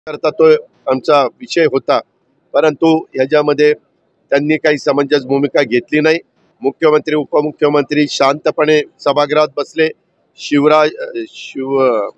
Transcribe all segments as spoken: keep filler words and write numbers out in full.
करता तो आमचा विषय होता, परंतु ह्याच्यामध्ये त्यांनी काही समंजस भूमिका घेतली नाही। मुख्यमंत्री उपमुख्यमंत्री शांतपणे सभागृहात बसले। शिवराज शिव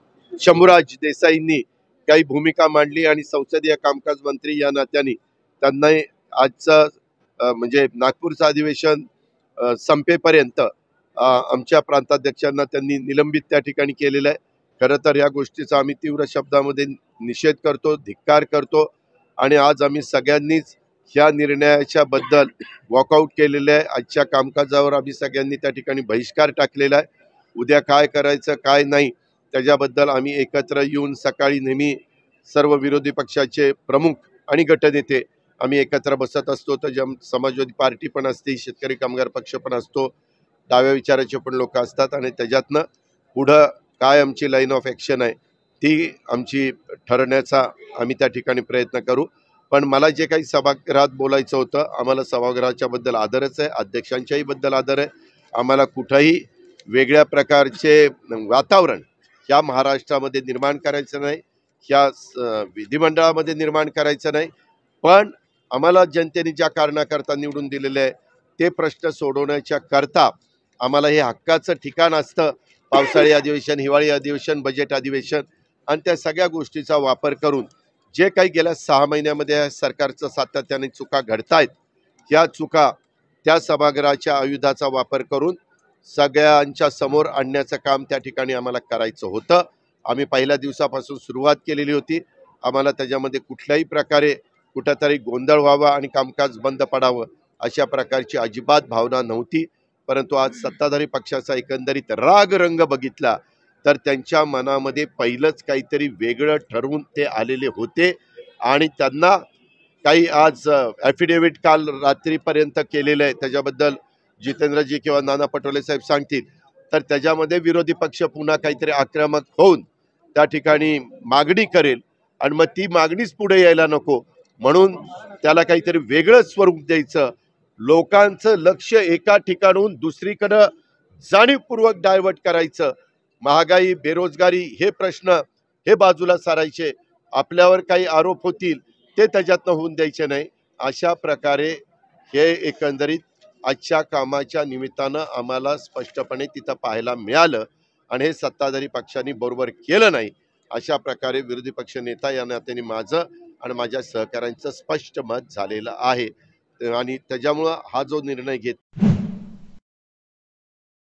शंभूराज देसाईंनी काही भूमिका मांडली आणि संसदीय कामकाज मंत्री या नात्याने त्यांना आजचं म्हणजे नागपूरचं अधिवेशन संपेपर्यंत आमच्या प्रांताध्यक्षांना त्यांनी निलंबित त्या ठिकाणी केलेलं आहे। खरं तर या गोष्टीचा आम्ही तीव्र शब्दामध्ये निषेध करतो, धिक्कार करतो आणि आज आम्ही सगळ्यांनीच ह्या निर्णयाच्या बद्दल वॉकआउट केलेलं आहे। आजच्या कामकाजावर आम्ही सगळ्यांनी त्या ठिकाणी बहिष्कार टाकलेला आहे। उद्या काय करायचं काय नाही त्याच्याबद्दल आम्ही एकत्र येऊन सकाळी नेहमी सर्व विरोधी पक्षाचे प्रमुख आणि गटनेते आम्ही एकत्र बसत असतो। तर जम समाजवादी पार्टी पण असते, शेतकरी कामगार पक्ष पण असतो, डाव्या विचाराचे पण लोक असतात आणि त्याच्यातनं पुढं काय आमची लाईन ऑफ ॲक्शन आहे ती आमची ठरवण्याचा आम्ही त्या ठिकाणी प्रयत्न करू। पण मला जे काही सभागृहात बोलायचं होतं, आम्हाला सभागृहाच्या बद्दल आदरच आहे, अध्यक्षांच्याही बद्दल आदर आहे। आम्हाला कुठंही वेगळ्या प्रकारचे वातावरण ह्या महाराष्ट्रामध्ये निर्माण करायचं नाही, ह्या विधिमंडळामध्ये निर्माण करायचं नाही। पण आम्हाला जनतेने ज्या कारणाकरता निवडून दिलेले आहे ते प्रश्न सोडवण्याच्या करता आम्हाला हे हक्काचं ठिकाण असतं। पावसाळी अधिवेशन, हिवाळी अधिवेशन, बजेट अधिवेशन आणि त्या सगळ्या गोष्टीचा वापर करून जे काही गेल्या सहा महिन्यामध्ये सरकारचं सातत्याने चुका घडतायत, ह्या चुका त्या सभागृहाच्या आयुधाचा वापर करून सगळ्यांच्या समोर आणण्याचं काम त्या ठिकाणी आम्हाला करायचं होतं। आम्ही पहिल्या दिवसापासून सुरुवात केलेली होती। आम्हाला त्याच्यामध्ये कुठल्याही प्रकारे कुठंतरी गोंधळ व्हावा आणि कामकाज बंद पडावं अशा प्रकारची अजिबात भावना नव्हती। परंतु आज सत्ताधारी पक्षाचा एकंदरीत राग रंग बघितला तर त्यांच्या मनामध्ये पहिलंच काहीतरी वेगळं ठरवून ते आलेले होते आणि त्यांना काही आज ॲफिडेव्हिट काल रात्रीपर्यंत केलेलं आहे त्याच्याबद्दल जितेंद्रजी किंवा नाना पटोले साहेब सांगतील। तर त्याच्यामध्ये विरोधी पक्ष पुन्हा काहीतरी आक्रमक होऊन त्या ठिकाणी मागणी करेल आणि मग ती मागणीच पुढे यायला नको म्हणून त्याला काहीतरी वेगळं स्वरूप द्यायचं, लोकांचं लक्ष एका ठिकाणून दुसरीकडं जाणीवपूर्वक डायव्हर्ट करायचं, महागाई बेरोजगारी हे प्रश्न हे बाजूला सारायचे, आपल्यावर काही आरोप होतील ते त्याच्यातनं होऊन द्यायचे नाही। अशा प्रकारे हे एकंदरीत आजच्या कामाच्या निमित्तानं आम्हाला स्पष्टपणे तिथं पाहायला मिळालं आणि हे सत्ताधारी पक्षांनी बरोबर केलं नाही। अशा प्रकारे विरोधी पक्ष नेता या नात्याने माझं आणि माझ्या सहकाऱ्यांचं स्पष्ट मत झालेलं आहे आणि त्याच्यामुळं हा जो निर्णय घेत